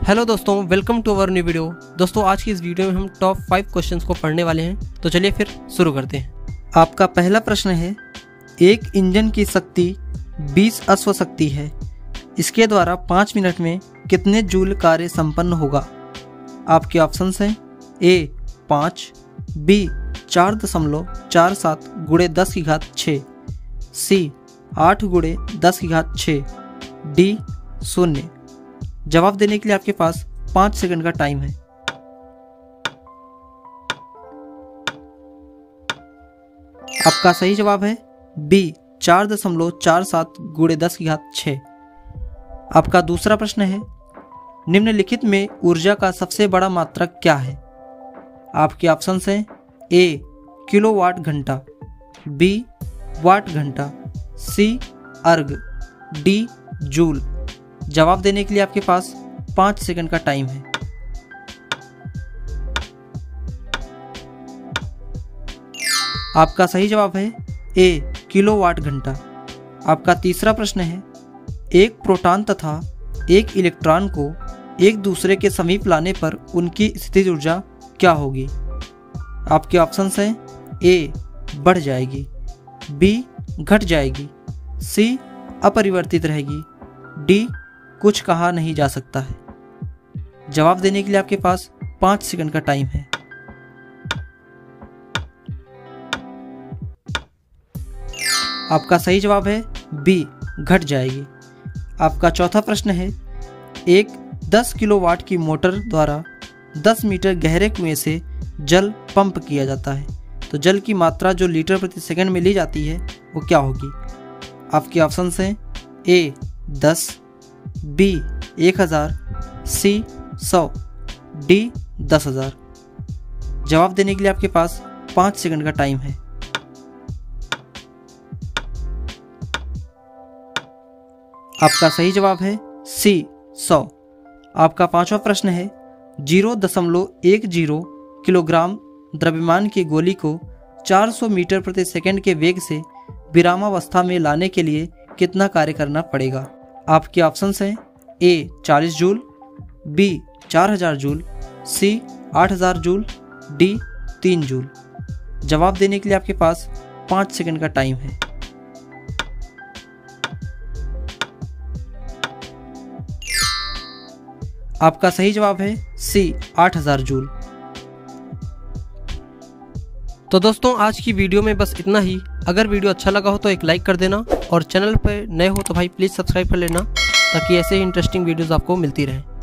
Hello दोस्तों, welcome to our new video. दोस्तों आज की इस वीडियो में हम टॉप 5 क्वेश्चंस को पढ़ने वाले हैं, तो चलिए फिर शुरू करते हैं। आपका पहला प्रश्न है, एक इंजन की शक्ति 20 अश्व शक्ति है। इसके द्वारा 5 मिनट में कितने जूल कार्य संपन्न होगा? आपके ऑप्शंस हैं ए 5, बी 4.47 गुणे 10 की घात 6, सी 8 गुणे 10 की घात 6, डी 0। जवाब देने के लिए आपके पास 5 सेकंड का टाइम है। आपका सही जवाब है बी 4.47 गुणे 10 की घात 6। आपका दूसरा प्रश्न है, निम्नलिखित में ऊर्जा का सबसे बड़ा मात्रक क्या है? आपके ऑप्शंस हैं ए किलोवाट घंटा, बी वाट घंटा, सी अर्ग, डी जूल। जवाब देने के लिए आपके पास 5 सेकंड का टाइम है। आपका सही जवाब है ए किलोवाट घंटा। आपका तीसरा प्रश्न है, एक प्रोटॉन तथा एक इलेक्ट्रॉन को एक दूसरे के समीप लाने पर उनकी स्थितिज ऊर्जा क्या होगी? आपके ऑप्शंस हैं ए बढ़ जाएगी, बी घट जाएगी, सी अपरिवर्तित रहेगी, डी कुछ कहा नहीं जा सकता है। जवाब देने के लिए आपके पास 5 सेकंड का टाइम है। आपका सही जवाब है बी घट जाएगी। आपका चौथा प्रश्न है, एक 10 किलोवाट की मोटर द्वारा 10 मीटर गहरे कुएं से जल पंप किया जाता है, तो जल की मात्रा जो लीटर प्रति सेकंड में ली जाती है वो क्या होगी? आपके ऑप्शंस हैं ए 10, बी 1000, सी 100, डी 10,000। जवाब देने के लिए आपके पास 5 सेकंड का टाइम है। आपका सही जवाब है सी 100। आपका पांचवा प्रश्न है, 0.10 किलोग्राम द्रव्यमान की गोली को 400 मीटर प्रति सेकंड के वेग से विरामावस्था में लाने के लिए कितना कार्य करना पड़ेगा? आपके ऑप्शंस हैं A 40 joule, B 4000 joule, C 8000 joule, D 3 joule. जवाब देने के लिए आपके पास 5 सेकंड का टाइम है। आपका सही जवाब है सी 8000 जूल। तो दोस्तों आज की वीडियो में बस इतना ही। अगर वीडियो अच्छा लगा हो तो एक लाइक कर देना, और चैनल पर नए हो तो भाई प्लीज़ सब्सक्राइब कर लेना, ताकि ऐसे ही इंटरेस्टिंग वीडियोस आपको मिलती रहे।